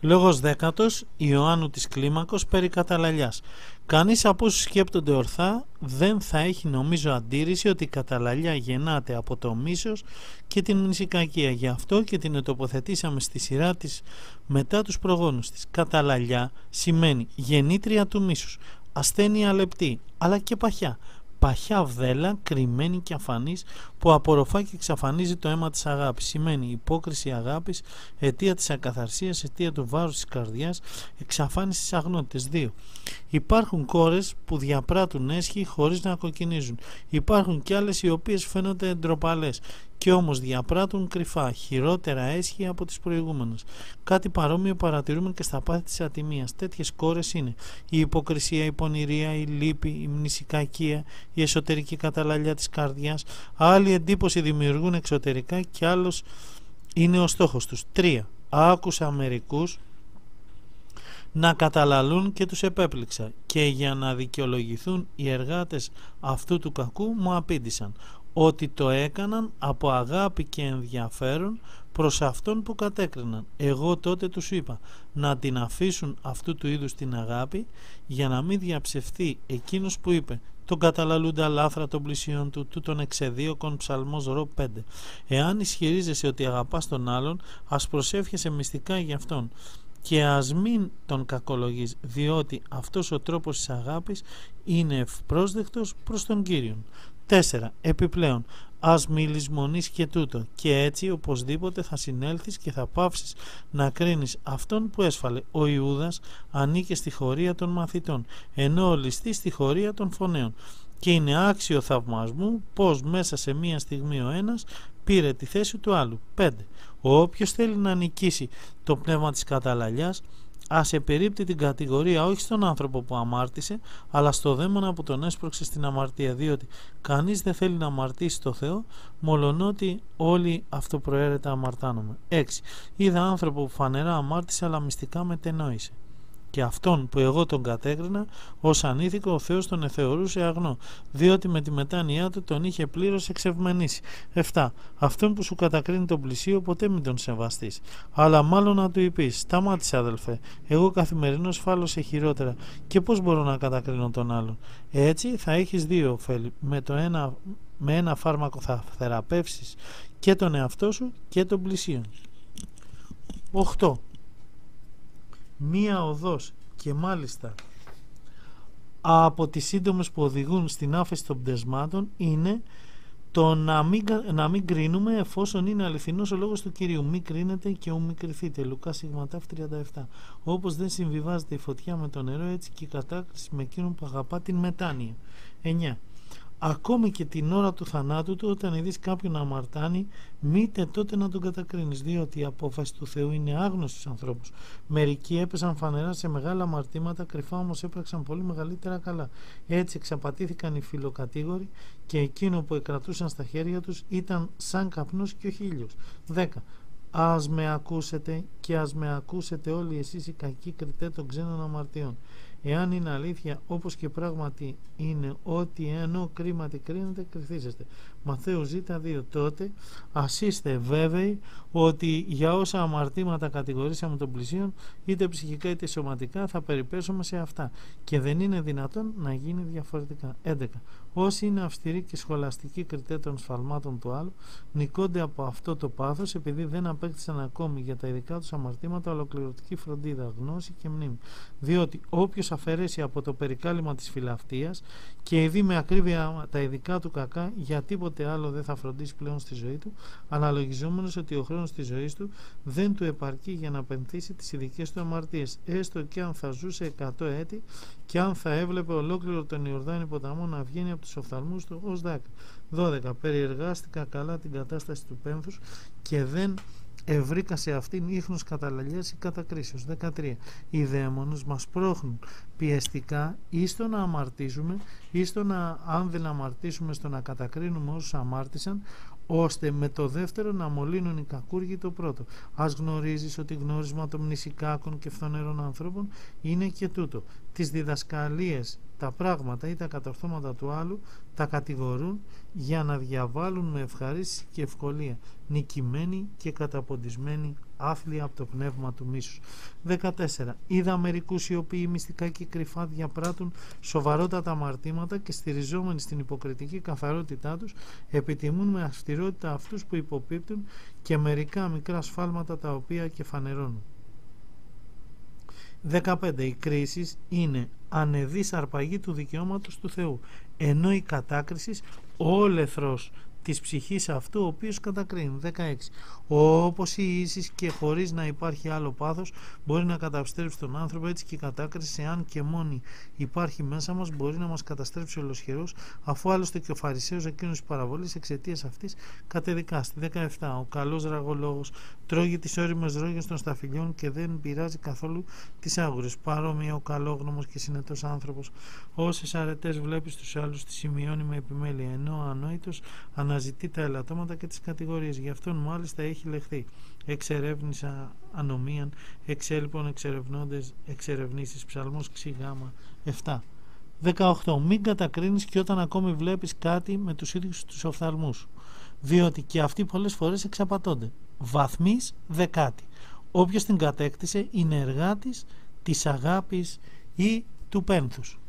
Λόγος 10ος Ιωάννου της Κλίμακος περί καταλαλιάς. Κανείς από όσους σκέπτονται ορθά δεν θα έχει νομίζω αντίρρηση ότι η καταλαλιά γεννάται από το μίσος και την μνησικακία. Γι' αυτό και την τοποθετήσαμε στη σειρά της μετά τους προγόνους της. Καταλαλιά σημαίνει γεννήτρια του μίσους, ασθένεια λεπτή, αλλά και παχιά. Παχιά βδέλα, κρυμμένη και αφανής, που απορροφά και εξαφανίζει το αίμα της αγάπης. Σημαίνει υπόκριση αγάπης, αιτία της ακαθαρσίας, αιτία του βάρους της καρδιάς, εξαφάνιση της αγνότητας. 2. Υπάρχουν κόρες που διαπράττουν έσχη χωρίς να κοκκινίζουν. Υπάρχουν κι άλλες οι οποίες φαίνονται ντροπαλές και όμως διαπράττουν κρυφά, χειρότερα έσχη από τις προηγούμενες. Κάτι παρόμοιο παρατηρούμε και στα πάθη της ατιμίας. Τέτοιες κόρες είναι η υποκρισία, η πονηρία, η λύπη, η μνησικακία, η εσωτερική καταλαλιά της καρδιάς. Άλλη εντύπωση δημιουργούν εξωτερικά και άλλος είναι ο στόχος τους. 3. Άκουσα μερικούς να καταλαλούν και τους επέπληξα και για να δικαιολογηθούν οι εργάτες αυτού του κακού μου απήντησαν ότι το έκαναν από αγάπη και ενδιαφέρον προς αυτόν που κατέκριναν. Εγώ τότε τους είπα να την αφήσουν αυτού του είδους την αγάπη για να μην διαψευθεί εκείνος που είπε τον καταλαλούντα λάθρα των πλησίων του, τούτον εξεδίωκον ψαλμός ρο 5. Εάν ισχυρίζεσαι ότι αγαπάς τον άλλον, ας προσεύχεσαι μυστικά για αυτόν και ας μην τον κακολογείς, διότι αυτός ο τρόπος της αγάπης είναι ευπρόσδεκτος προς τον Κύριον. 4. Επιπλέον, ας μη λησμονείς και τούτο, και έτσι οπωσδήποτε θα συνέλθεις και θα πάυσεις να κρίνεις αυτόν που έσφαλε. Ο Ιούδας ανήκε στη χωρία των μαθητών, ενώ ο ληστής στη χωρία των φωνέων, και είναι άξιο θαυμασμού πως μέσα σε μία στιγμή ο ένας πήρε τη θέση του άλλου. 5. Όποιος θέλει να νικήσει το πνεύμα της καταλαλιάς, ας επερίπτει την κατηγορία όχι στον άνθρωπο που αμάρτησε, αλλά στο δαίμονα που τον έσπρωξε στην αμαρτία, διότι κανείς δεν θέλει να αμαρτήσει το Θεό, μολονότι όλοι αυτοπροαίρετα αμαρτάνομαι. 6. Είδα άνθρωπο που φανερά αμάρτησε, αλλά μυστικά μετενόησε. Και αυτόν που εγώ τον κατέκρινα ως ανήθικο, ο Θεός τον εθεωρούσε αγνό, διότι με τη μετάνοιά του τον είχε πλήρως εξευμενήσει. 7. Αυτόν που σου κατακρίνει τον πλησίο, ποτέ μην τον σεβαστείς, αλλά μάλλον να του είπεις: σταμάτησε αδελφέ, εγώ καθημερινώς φάλωσα χειρότερα, και πώς μπορώ να κατακρίνω τον άλλον? Έτσι θα έχεις δύο ωφέλη. Με ένα φάρμακο θα θεραπεύσεις και τον εαυτό σου και τον πλησίον. 8. Μία οδός, και μάλιστα από τις σύντομες που οδηγούν στην άφεση των πτεσμάτων, είναι το να μην κρίνουμε, εφόσον είναι αληθινός ο λόγος του Κυρίου. Μη κρίνετε και ου μη κριθείτε. Λουκάς Σιγματάφ 37. Όπως δεν συμβιβάζεται η φωτιά με το νερό, έτσι και η κατάκριση με εκείνον που αγαπά την μετάνοια. 9. Ακόμη και την ώρα του θανάτου του, όταν ειδείς κάποιον να αμαρτάνει, μήτε τότε να τον κατακρίνεις, διότι η απόφαση του Θεού είναι άγνωστη στους ανθρώπους. Μερικοί έπεσαν φανερά σε μεγάλα αμαρτήματα, κρυφά όμως έπραξαν πολύ μεγαλύτερα καλά. Έτσι εξαπατήθηκαν οι φιλοκατήγοροι, και εκείνο που εκρατούσαν στα χέρια τους ήταν σαν καπνός και όχι ήλιος. 10. Ας με ακούσετε και ας με ακούσετε όλοι εσείς οι κακοί κριτέ των ξένων αμαρτιών. Εάν είναι αλήθεια, όπως και πράγματι είναι, ότι ενώ κρίματι κρίνετε, κριθίζεστε. Μαθαίου Ζ2. Τότε ας είστε βέβαιοι ότι για όσα αμαρτήματα κατηγορήσαμε τον πλησίον, είτε ψυχικά είτε σωματικά, θα περιπέσουμε σε αυτά, και δεν είναι δυνατόν να γίνει διαφορετικά. 11. Όσοι είναι αυστηροί και σχολαστικοί κριτέ των σφαλμάτων του άλλου, νικώνται από αυτό το πάθος, επειδή δεν απέκτησαν ακόμη για τα ειδικά τους αμαρτήματα ολοκληρωτική φροντίδα, γνώση και μνήμη. Διότι όποιος αφαιρέσει από το περικάλυμα της φιλαυτίας και ειδεί με ακρίβεια τα ειδικά του κακά, για τίποτε άλλο δεν θα φροντίσει πλέον στη ζωή του, αναλογιζόμενος ότι ο χρόνος της ζωής του δεν του επαρκεί για να πενθήσει τις ειδικές του αμαρτίες, έστω και αν θα ζούσε 100 έτη και αν θα έβλεπε ολόκληρο τον Ιορδάνη ποταμό να βγαίνει από τους οφθαλμούς του ως δάκα. 12. Περιεργάστηκα καλά την κατάσταση του πένθους και δεν ευρήκα σε αυτήν ίχνος καταλαλιάς ή κατακρίσεως. 13. Οι δαίμονες μας πρόχνουν πιεστικά ή στο να αμαρτήσουμε ή στο να, αν δεν αμαρτήσουμε, στο να κατακρίνουμε όσους αμάρτησαν, ώστε με το δεύτερο να μολύνουν οι κακούργοι το πρώτο. Ας γνωρίζεις ότι γνώρισμα των μνησικάκων και φθονερών ανθρώπων είναι και τούτο: τις διδασκαλίες τα πράγματα ή τα κατορθώματα του άλλου τα κατηγορούν για να διαβάλουν με ευχαρίστηση και ευκολία, νικημένοι και καταποντισμένοι άθλια από το πνεύμα του μίσους. 14. Είδα μερικούς οι οποίοι μυστικά και κρυφά διαπράττουν σοβαρότατα αμαρτήματα και στηριζόμενοι στην υποκριτική καθαρότητά τους επιτιμούν με αυστηρότητα αυτούς που υποπίπτουν και μερικά μικρά σφάλματα τα οποία και φανερώνουν. 15. Η κρίση είναι ανεδής αρπαγή του δικαιώματος του Θεού, ενώ η κατάκριση όλεθρος της ψυχής αυτού ο οποίος κατακρίνει. 16. Όπως η ίσης και χωρίς να υπάρχει άλλο πάθος μπορεί να καταστρέψει τον άνθρωπο, έτσι και η κατάκριση, εάν και μόνη υπάρχει μέσα μας, μπορεί να μας καταστρέψει ολοσχερούς, αφού άλλωστε και ο Φαρισαίος εκείνος της παραβολής εξαιτίας αυτής κατεδικάστη. 17. Ο καλός ραγολόγος τρώγει τις ώριμες ρόγες των σταφυλιών και δεν πειράζει καθόλου τις άγουρες. Παρόμοια ο καλόγνωμος και συνετός άνθρωπος, όσες αρετές βλέπει στους άλλους τις σημειώνει με επιμέλεια, ενώ ο ανόητος αναζητεί τα ελαττώματα και τις κατηγορίες. Γι' αυτόν μάλιστα έχει λεχθεί. Εξερεύνησα ανομίαν, εξέλιπων εξερευνώντες εξερευνήσεις. Ψαλμός ξηγάμα 7. 18. Μην κατακρίνεις και όταν ακόμη βλέπεις κάτι με τους ίδιους τους οφθαλμούς, διότι και αυτοί πολλές φορές εξαπατώνται. Βαθμής 10. Όποιος την κατέκτησε είναι εργάτης της αγάπης ή του πένθους.